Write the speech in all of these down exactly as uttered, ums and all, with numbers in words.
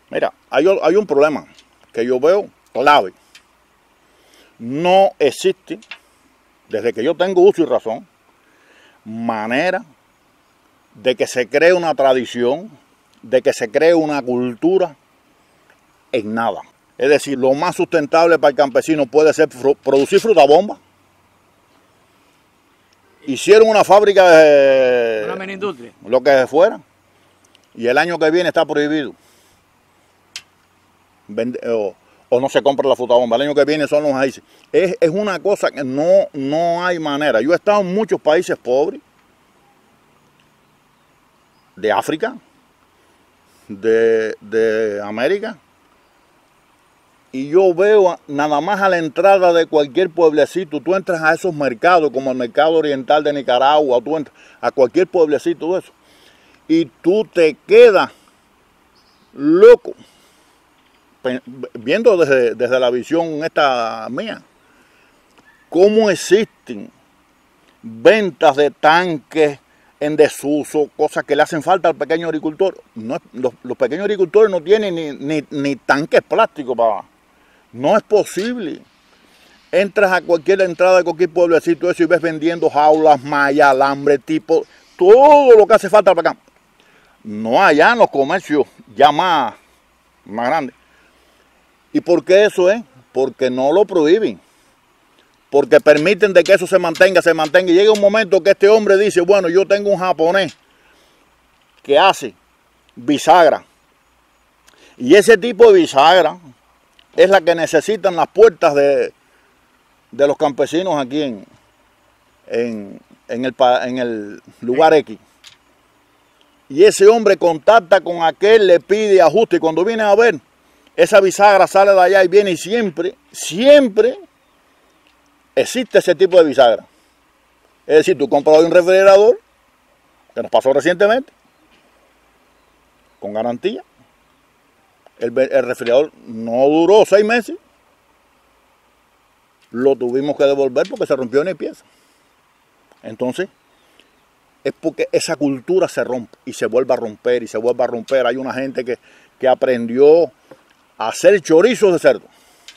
Mira, hay, hay un problema que yo veo clave. No existe, desde que yo tengo uso y razón, manera de que se cree una tradición, de que se cree una cultura en nada. Es decir, lo más sustentable para el campesino puede ser fru- producir fruta bomba. Hicieron una fábrica de Una mini industria. lo que fuera, y el año que viene está prohibido. Vende, o, o no se compra la fruta bomba. El año que viene son los maíces. Es, es una cosa que no, no hay manera. Yo he estado en muchos países pobres, de África, de, de América, y yo veo nada más a la entrada de cualquier pueblecito, tú entras a esos mercados, como el mercado oriental de Nicaragua, tú entras a cualquier pueblecito de eso, y tú te quedas loco, viendo desde, desde la visión esta mía, cómo existen ventas de tanques en desuso, cosas que le hacen falta al pequeño agricultor. No, los, los pequeños agricultores no tienen ni, ni, ni tanques plásticos para... No es posible. Entras a cualquier entrada de cualquier pueblecito eso y ves vendiendo jaulas, mallas, alambre, tipo, todo lo que hace falta para acá. No allá en los comercios ya más, más grandes. ¿Y por qué eso es? Porque no lo prohíben. Porque permiten de que eso se mantenga, se mantenga. Y llega un momento que este hombre dice, bueno, yo tengo un japonés que hace bisagra. Y ese tipo de bisagra es la que necesitan las puertas de, de los campesinos aquí en, en, en, el, en el lugar X. Y ese hombre contacta con aquel, le pide ajuste. Y cuando viene a ver, esa bisagra sale de allá y viene y siempre, siempre existe ese tipo de bisagra. Es decir, tú compras hoy un refrigerador, que nos pasó recientemente, con garantía. El, el refrigerador no duró seis meses. Lo tuvimos que devolver porque se rompió en el pieza. Entonces, es porque esa cultura se rompe y se vuelve a romper y se vuelve a romper. Hay una gente que, que aprendió a hacer chorizos de cerdo.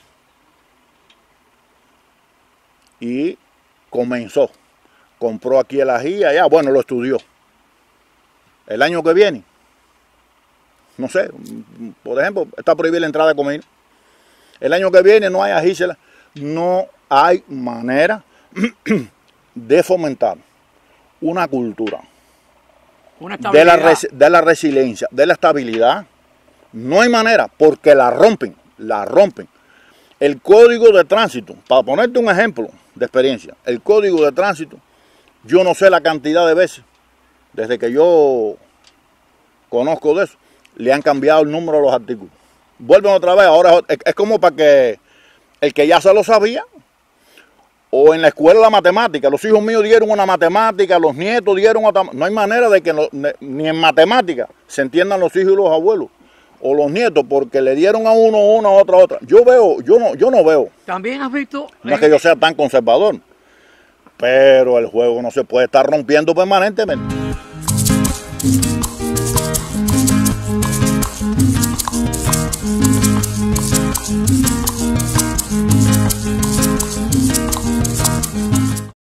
Y comenzó. Compró aquí el ají allá. Bueno, lo estudió. El año que viene, no sé, por ejemplo, está prohibida la entrada de comida. El año que viene no hay ají. No hay manera de fomentar una cultura Una de la, res, de la resiliencia, de la estabilidad. No hay manera, porque la rompen, la rompen. El código de tránsito, para ponerte un ejemplo de experiencia, el código de tránsito, yo no sé la cantidad de veces, desde que yo conozco de eso, le han cambiado el número de los artículos. Vuelven otra vez, ahora es, es como para que el que ya se lo sabía, o en la escuela la matemática, los hijos míos dieron una matemática, los nietos dieron otra, no hay manera de que no, ni en matemática se entiendan los hijos y los abuelos, o los nietos, porque le dieron a uno una, a otra, a otra. Yo veo, yo no, yo no veo. También has visto... No es que yo sea tan conservador, pero el juego no se puede estar rompiendo permanentemente.